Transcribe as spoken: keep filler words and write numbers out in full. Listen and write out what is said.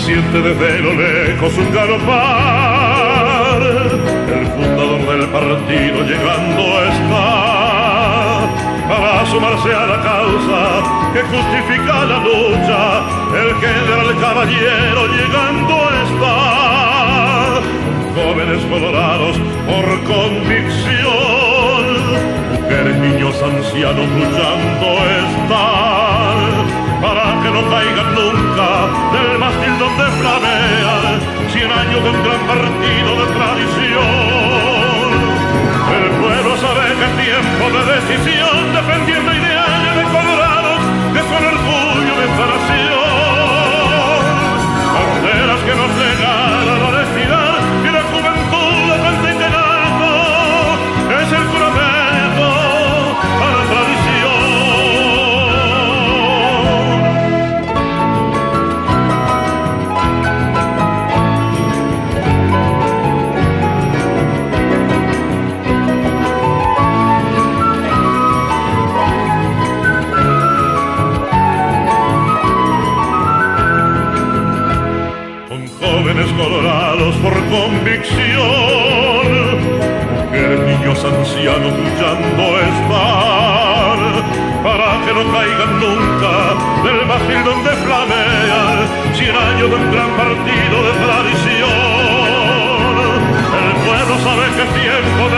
siente desde lo lejos un galopar. El fundador del partido llegando está para sumarse a la causa que justifica la lucha. El general caballero llegando está. Jóvenes colorados por convicción, mujeres, niños, ancianos luchando están para que no caigan nunca del mástil donde flamean cien años de un gran partido de tradición. El pueblo sabe que es tiempo de decisión, defendiendo ideales de colorados que son orgullo de esta nación. Banderas que nos legara la honestidad y la juventud de frente en alto es el juramento a la tradición. Jóvenes colorados por convicción, mujeres, niños, ancianos luchando están para que no caigan nunca del mástil donde flamean cien años de un gran partido de tradición. El pueblo sabe que es tiempo de